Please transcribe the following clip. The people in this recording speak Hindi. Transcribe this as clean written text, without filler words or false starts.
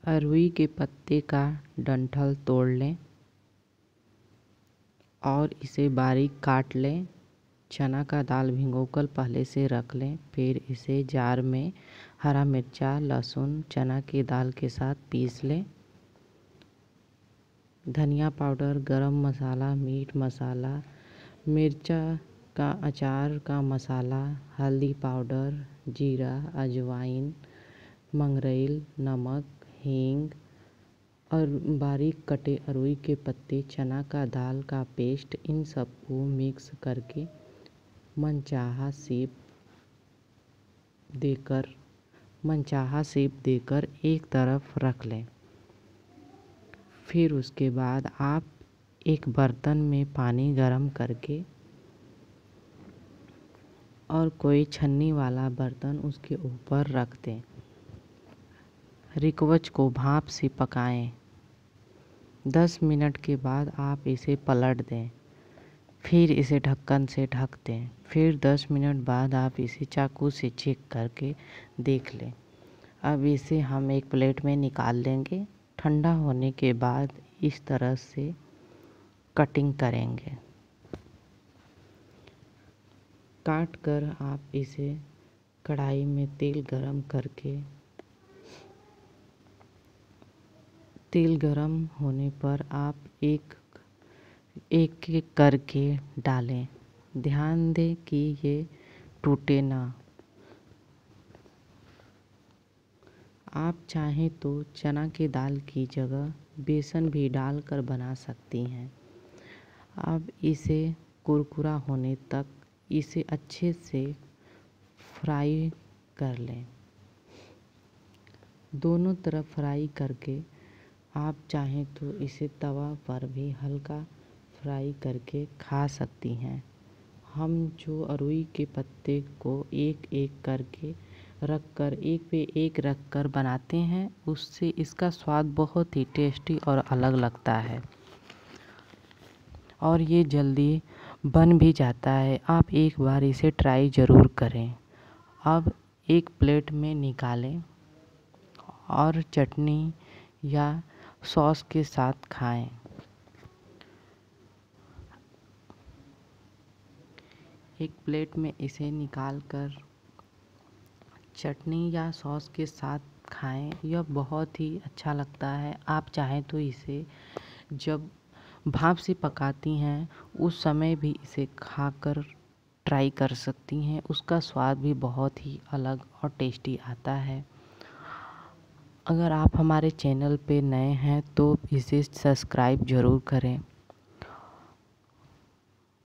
अरुई के पत्ते का डंठल तोड़ लें और इसे बारीक काट लें। चना का दाल भिगोकर पहले से रख लें। फिर इसे जार में हरा मिर्चा, लहसुन, चना की दाल के साथ पीस लें। धनिया पाउडर, गरम मसाला, मीट मसाला, मिर्चा का अचार का मसाला, हल्दी पाउडर, जीरा, अजवाइन, मंगरेल, नमक, हींग और बारीक कटे अरुई के पत्ते, चना का दाल का पेस्ट, इन सबको मिक्स करके मनचाहा शेप देकर एक तरफ रख लें। फिर उसके बाद आप एक बर्तन में पानी गरम करके और कोई छन्नी वाला बर्तन उसके ऊपर रख दें। रिकवच को भाप से पकाएं। 10 मिनट के बाद आप इसे पलट दें। फिर इसे ढक्कन से ढक दें। फिर 10 मिनट बाद आप इसे चाकू से चेक करके देख लें। अब इसे हम एक प्लेट में निकाल लेंगे। ठंडा होने के बाद इस तरह से कटिंग करेंगे। काट कर आप इसे कढ़ाई में तेल गरम होने पर आप एक एक करके डालें। ध्यान दें कि ये टूटे ना। आप चाहें तो चना की दाल की जगह बेसन भी डालकर बना सकती हैं। अब इसे कुरकुरा होने तक इसे अच्छे से फ्राई कर लें। दोनों तरफ फ्राई करके आप चाहें तो इसे तवा पर भी हल्का फ्राई करके खा सकती हैं। हम जो अरुई के पत्ते को एक एक रख कर बनाते हैं, उससे इसका स्वाद बहुत ही टेस्टी और अलग लगता है और ये जल्दी बन भी जाता है। आप एक बार इसे ट्राई ज़रूर करें। अब एक प्लेट में निकालें और चटनी या सॉस के साथ खाएं। एक प्लेट में इसे निकालकर चटनी या सॉस के साथ खाएं। यह बहुत ही अच्छा लगता है। आप चाहें तो इसे जब भाप से पकाती हैं उस समय भी इसे खाकर ट्राई कर सकती हैं। उसका स्वाद भी बहुत ही अलग और टेस्टी आता है। अगर आप हमारे चैनल पे नए हैं तो इसे सब्सक्राइब ज़रूर करें।